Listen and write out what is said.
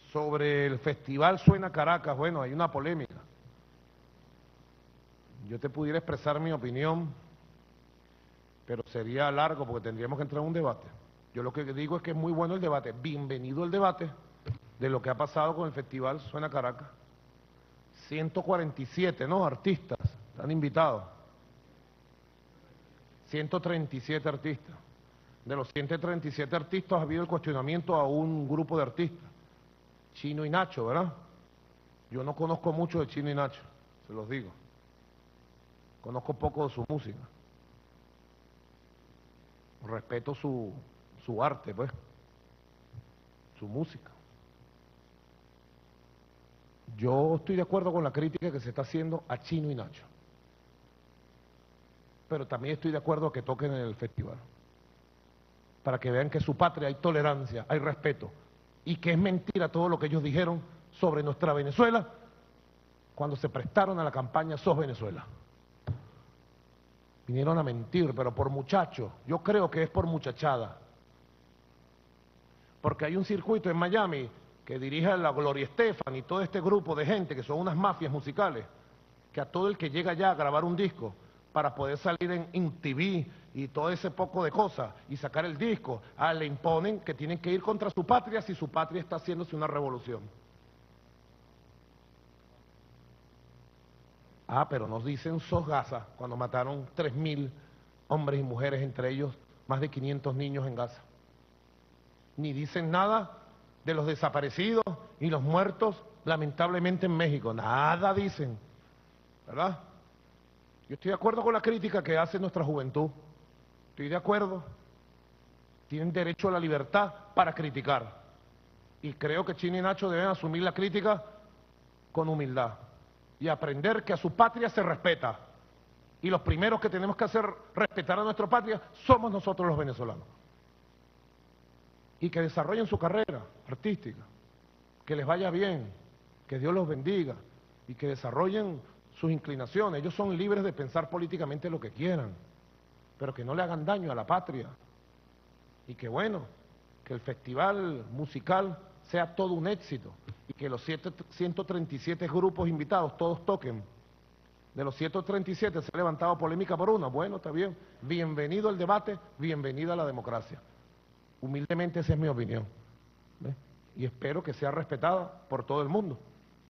Sobre el festival Suena Caracas, bueno, hay una polémica. Yo te pudiera expresar mi opinión, pero sería largo porque tendríamos que entrar en un debate. Yo lo que digo es que es muy bueno el debate. Bienvenido el debate de lo que ha pasado con el festival Suena Caracas. 147, ¿no? Artistas están invitados. 137 artistas. De los 137 artistas ha habido el cuestionamiento a un grupo de artistas. Chino y Nacho, ¿verdad? Yo no conozco mucho de Chino y Nacho, se los digo. Conozco poco de su música. Respeto su arte, pues, su música. Yo estoy de acuerdo con la crítica que se está haciendo a Chino y Nacho. Pero también estoy de acuerdo a que toquen en el festival. Para que vean que en su patria hay tolerancia, hay respeto. Y que es mentira todo lo que ellos dijeron sobre nuestra Venezuela cuando se prestaron a la campaña Sos Venezuela. Vinieron a mentir, pero por muchachos. Yo creo que es por muchachada. Porque hay un circuito en Miami que dirige a la Gloria Estefan y todo este grupo de gente que son unas mafias musicales, que a todo el que llega allá a grabar un disco para poder salir en TV y todo ese poco de cosas y sacar el disco, le imponen que tienen que ir contra su patria si su patria está haciéndose una revolución. Pero nos dicen sos Gaza cuando mataron 3.000 hombres y mujeres, entre ellos más de 500 niños en Gaza. Ni dicen nada de los desaparecidos y los muertos lamentablemente en México. Nada dicen, ¿verdad? Yo estoy de acuerdo con la crítica que hace nuestra juventud. Estoy de acuerdo. Tienen derecho a la libertad para criticar. Y creo que Chino y Nacho deben asumir la crítica con humildad y aprender que a su patria se respeta. Y los primeros que tenemos que hacer respetar a nuestra patria somos nosotros los venezolanos. Y que desarrollen su carrera artística, que les vaya bien, que Dios los bendiga y que desarrollen sus inclinaciones. Ellos son libres de pensar políticamente lo que quieran, pero que no le hagan daño a la patria. Y que bueno, que el festival musical sea todo un éxito y que los 137 grupos invitados todos toquen. De los 137 se ha levantado polémica por una. Bueno, está bien. Bienvenido al debate, bienvenida a la democracia. Humildemente esa es mi opinión. ¿Ves? Y espero que sea respetada por todo el mundo.